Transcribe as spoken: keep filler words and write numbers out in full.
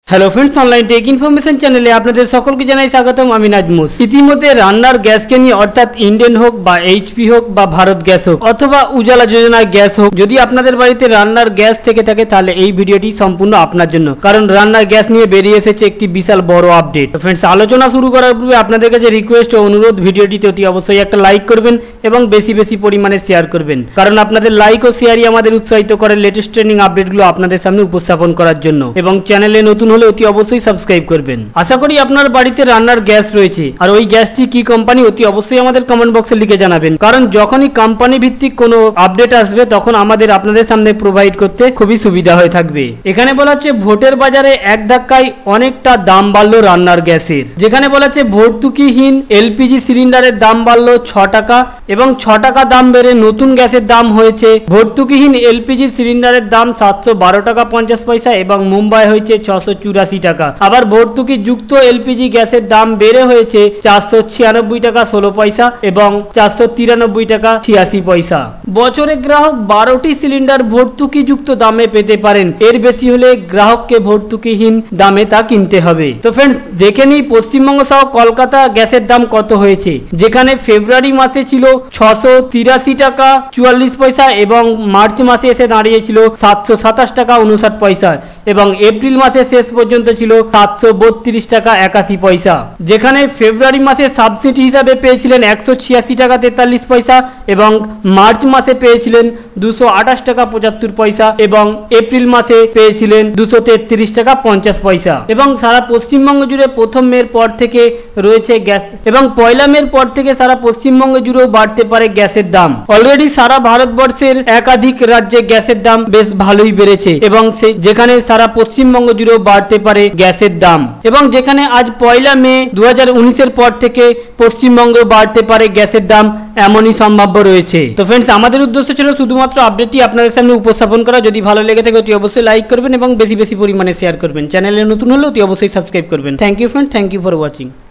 Hello friends, online tech information চ্যানেলে আপনাদের সকলকে জানাই স্বাগতম। আমি নাজমুস। ইতিমধ্যে রান্নার গ্যাসকে নিয়ে অর্থাৎ ইন্ডিয়ান হোক বা এইচপি হোক বা ভারত গ্যাস হোক অথবা উজালা যোজনার গ্যাস হোক, যদি আপনাদের বাড়িতে রান্নার গ্যাস থেকে থাকে তাহলে এই ভিডিওটি সম্পূর্ণ আপনার জন্য, কারণ রান্নার গ্যাস নিয়ে বেরিয়ে এসেছে একটি বিশাল বড় আপডেট। ফ্রেন্ডস, আলোচনা শুরু করার পূর্বে আপনাদের কাছে রিকোয়েস্ট ও অনুরোধ, ভিডিওটিতে অতি অবশ্যই একটা লাইক করবেন এবং বেশি বেশি পরিমাণে শেয়ার করবেন, কারণ আপনাদের লাইক ও শেয়ারই আমাদের উৎসাহিত করে লেটেস্ট ট্রেন্ডিং আপডেটগুলো আপনাদের সামনে উপস্থাপন করার জন্য। এবং চ্যানেলে নতুন হলে অতি অবশ্যই সাবস্ক্রাইব করবেন। আশা করি আপনার বাড়িতে রান্নার গ্যাস রয়েছে, আর ওই গ্যাসটি কি কোম্পানি অতি অবশ্যই আমাদের কমেন্ট বক্সে লিখে জানাবেন, কারণ যখনই কোম্পানি ভিত্তিক কোনো আপডেট আসবে তখন আমাদের আপনাদের সামনে প্রোভাইড করতে খুবই সুবিধা হয়ে থাকবে। এখানে বলা হচ্ছে ভোটের বাজারে এক ধাক্কায় অনেকটা দাম বাড়লো রান্নার গ্যাসের। যেখানে বলা হচ্ছে ভর্তুকিহীন এলপিজি সিলিন্ডারের দাম বাড়লো ছ টাকা এবং ছ টাকা দাম বেড়ে নতুন গ্যাসের দাম হয়েছে ভর্তুকিহীন এলপিজি সিলিন্ডারের দাম সাতশো বারো টাকা পঞ্চাশ পয়সা এবং মুম্বাই হয়েছে ছশো চুরাশি টাকা। আবার ভর্তুকি যুক্ত এলপিজি গ্যাসের দাম বেড়ে হয়েছে চারশো ছিয়ানব্বই টাকা ষোলো পয়সা এবং চারশো তিরানব্বই টাকা ছিয়াশি পয়সা। বছরে গ্রাহক বারোটি সিলিন্ডার ভর্তুকি যুক্ত দামে পেতে পারেন, এর বেশি হলে গ্রাহককে ভর্তুকিহীন দামে তা কিনতে হবে। তো ফ্রেন্ডস, দেখে নিই পশ্চিমবঙ্গ সহ কলকাতা গ্যাসের দাম কত হয়েছে। যেখানে ফেব্রুয়ারি মাসে ছিল ছশো তিরাশি টাকা চুয়াল্লিশ পয়সা এবং মার্চ মাসে এসে দাঁড়িয়েছিল সাতশো সাতাশ টাকা উনষাট পয়সা এবং এপ্রিল মাসে শেষ পর্যন্ত ছিল সাতশো বত্রিশ টাকা একাশি পয়সা। যেখানে ফেব্রুয়ারি মাসে সাবসিডি হিসাবে পেয়েছিলেন একশো ছিয়াশি টাকা তেতাল্লিশ পয়সা এবং মার্চ মাসে পেয়েছিলেন দুশো আঠাশ টাকা পঁচাত্তর পয়সা এবং এপ্রিল মাসে পেয়েছিলেন দুশো তেত্রিশ টাকা পঞ্চাশ পয়সা। এবং সারা পশ্চিমবঙ্গ জুড়ে প্রথম মের পর থেকে রয়েছে গ্যাস এবং পয়লা মের পর থেকে সারা পশ্চিমবঙ্গ জুড়েও বাড়তে পারে গ্যাসের দাম। অলরেডি সারা ভারতবর্ষের একাধিক রাজ্যে গ্যাসের দাম বেশ ভালোই বেড়েছে এবং যেখানে সারা পশ্চিমবঙ্গ জুড়েও বাড়তে পারে গ্যাসের দাম। এবং যেখানে আজ পয়লা মে দু হাজার উনিশের পর থেকে পশ্চিমবঙ্গে বাড়তে পারে গ্যাসের দাম, এমনই সম্ভাব্য রয়েছে। তো ফ্রেন্ডস, আমাদের উদ্দেশ্য ছিল শুধুমাত্র আপডেটটি আপনাদের সামনে উপস্থাপন করা। যদি ভালো লেগে থাকে অতি অবশ্যই লাইক করবেন এবং বেশি বেশি পরিমাণে শেয়ার করবেন। চ্যানেলে নতুন হলে অতি অবশ্যই সাবস্ক্রাইব করবেন। Thank you friend, thank you for watching.